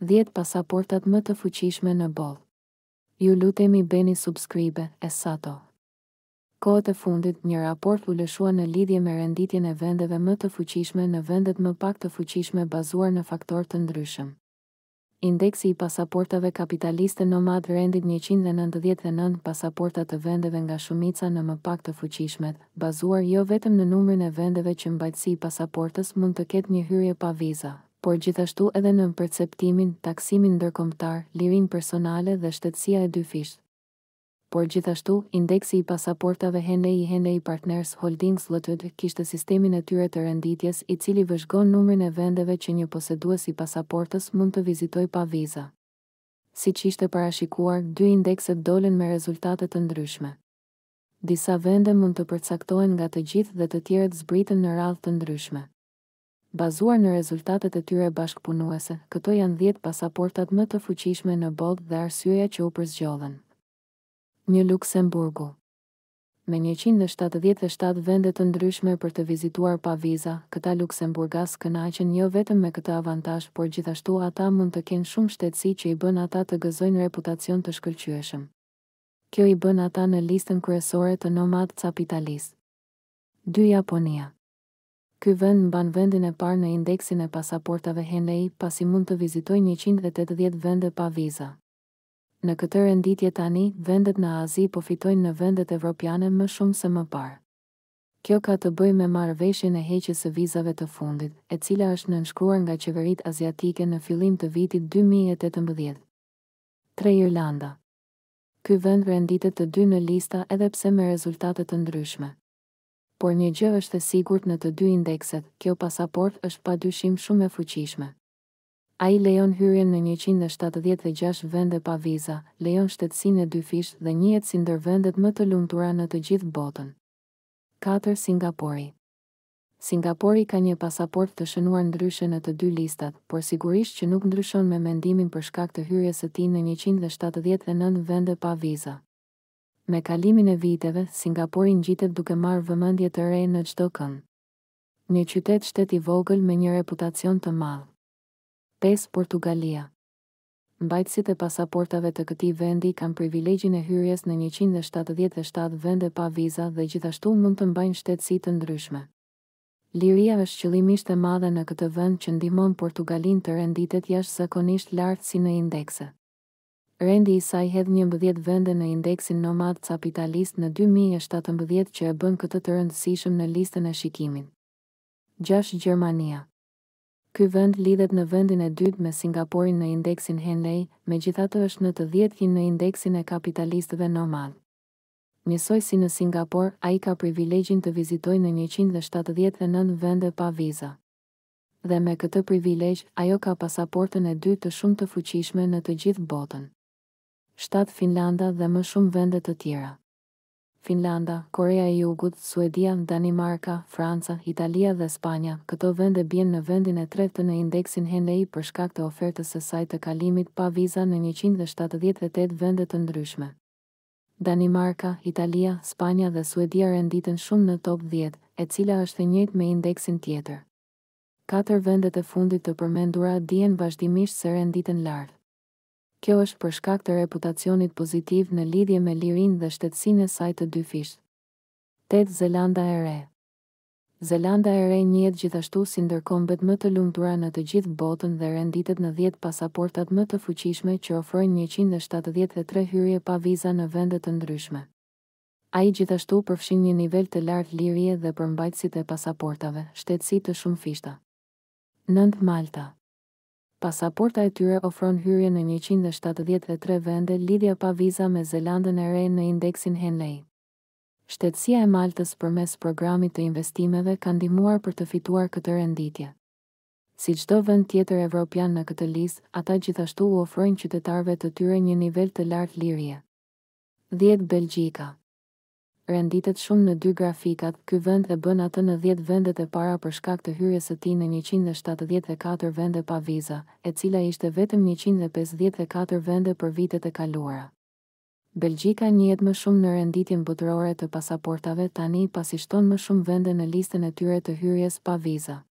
10 pasaportat më të fuqishme në botë. Ju lutemi bëni subscribe, Essato. Kohët e fundit, një raport u lëshua në lidhje me renditjen e vendeve më të fuqishme në vendet më pak të fuqishme bazuar në faktorë të ndryshëm. Indeksi i pasaportave kapitaliste nomad rendit 199 pasaporta të vendeve nga shumica në më pak të fuqishmet, bazuar jo vetëm në numrin e vendeve që mbajtësi i pasaportës mund të ketë një hyrje pa viza, por gjithashtu edhe në perceptimin, taksimin ndërkombëtar, lirinë personale dhe shtetësia e dyfishtë. Por gjithashtu, indeksi i pasaportave Henley Partners Holdings Ltd kishte sistemin e tyre të renditjes i cili vëzhgon numrin e vendeve që një posedues i pasaportës mund të vizitoj pa viza. Siç ishte parashikuar, dy indekset dolën me rezultate të ndryshme. Disa vende mund të përcaktohen nga të gjithë dhe të tjerët zbritën në radhë të ndryshme. Bazuar në rezultatet e tyre bashkëpunuese, këto janë 10 pasaportat më të fuqishme në botë dhe arsyeja që u përzgjodhen. Një Luksemburgu. Me 177 vende të ndryshme për të vizituar pa viza, këta luksemburgas kënaqen jo vetëm me këtë avantazh, por gjithashtu ata mund të kenë shumë shtetësi që i bën ata të gëzojnë reputacion të shkëlqyeshëm. Kjo i bën ata në listën kryesore të nomad capitalist. 2 Japonia. Ky vend mban vendin e parë në indeksin e pasaportave Henley, pasi mund të vizitojë 180 vende pa viza. Në këtë renditje tani, vendet në Azi po fitojnë në vendet evropiane më shumë se më parë. Kjo ka të bëjë me marrëveshjen e heqjes së vizave të fundit, e cila është nënshkruar nga qeveritë aziatike në fillim të vitit 2018. 3 Irlanda. Ky vend renditet të dy në lista edhe pse me rezultate të ndryshme. Por një gjë është e sigurt në të dy indekset, kjo pasaport është padyshim shumë e fuqishme. Ai lejon hyrjen në 176 vende pa viza, lejon shtetësinë e dyfishtë dhe njihet si ndër vendet më të lumtura në të gjithë botën. 4 Singapori. Singapori ka një pasaport të shënuar ndryshe në të dy listat, por sigurisht që nuk ndryshon me mendimin për shkak të hyrjes së tij në 179 vende pa viza. Me kalimin e viteve, Singapori ngjitet duke marrë vëmendje të re në çdo kënd. Një qytet-shtet i vogël me një reputacion të madh. 5 Portugalia. Mbajtësit e pasaportave të këtij vendi kanë privilegjin e hyrjes në 177 vende pa viza dhe gjithashtu mund të mbajnë shtetësi të ndryshme. Liria është qëllimisht e madhe në këtë vend që ndihmon Portugalinë të renditet jashtëzakonisht lart si në indekse. Rendi i saj hedh 11 vende në indeksin nomad capitalist në 2017 që e bën këtë të rëndësishëm në listën e shikimit. 6 Gjermania. Ky vend lidhet në vendin e dytë me Singaporin në indeksin Henley, megjithatë është në të 10 në indeksin e kapitalistëve nomad. Njësoj si në Singapur, ai ka privilegjin të vizitojë në 179 vende pa viza. Dhe me këtë privilegj, ajo ka pasaportën e dytë të shumë të fuqishme në të gjithë botën. 7 Finlanda dhe më shumë vende të tjera. Finlanda, Korea e Jugut, Suedia, Danimarka, Franca, Italia dhe Spanja, këto vende bien në vendin e tretë në indeksin Henley për shkak të ofertës së saj të kalimit pa viza në 178 vende të ndryshme. Danimarka, Italia, Spanja dhe Suedia renditen shumë në top 10, e cila është e njëjtë me indeksin tjetër. 4 vendet e fundit të përmendura dihen vazhdimisht se renditen lart. Kjo është për shkak të reputacionit pozitiv në lidhje me lirinë dhe shtetësinë e saj të dyfishtë. 8 Zelanda e Re. Zelanda e Re njihet gjithashtu si ndërkombet më të lumtura në të gjithë botën dhe renditet në 10 pasaportat më të fuqishme që ofrojnë 173 hyrje pa viza në vende të ndryshme. Ai gjithashtu përfshin një nivel të lartë lirie dhe për mbajtësit e pasaportave, shtetësi të shumëfishta. 9 Malta. Pasaporta e tyre ofron hyrje në 173 vende lidhja pa viza me Zelandën e Re në indeksin Henley. Shtetësia e Maltës përmes programit të investimeve ka ndihmuar për të fituar këtë renditje. Si çdo vend tjetër evropian në këtë listë, ata gjithashtu u ofrojnë qytetarëve të tyre një nivel të lartë lirie. 10 Belgjika. Renditet shumë në dy grafikat, ky vend e bën atë në 10 vendet e para për shkak të hyrjes së tij në 174 vende pa viza, e cila ishte vetëm 154 vende për vitet e kaluara. Belgjika njihet më shumë në renditjen botërore të pasaportave tani pasi shton më shumë vende në listën e tyre të hyrjes pa viza.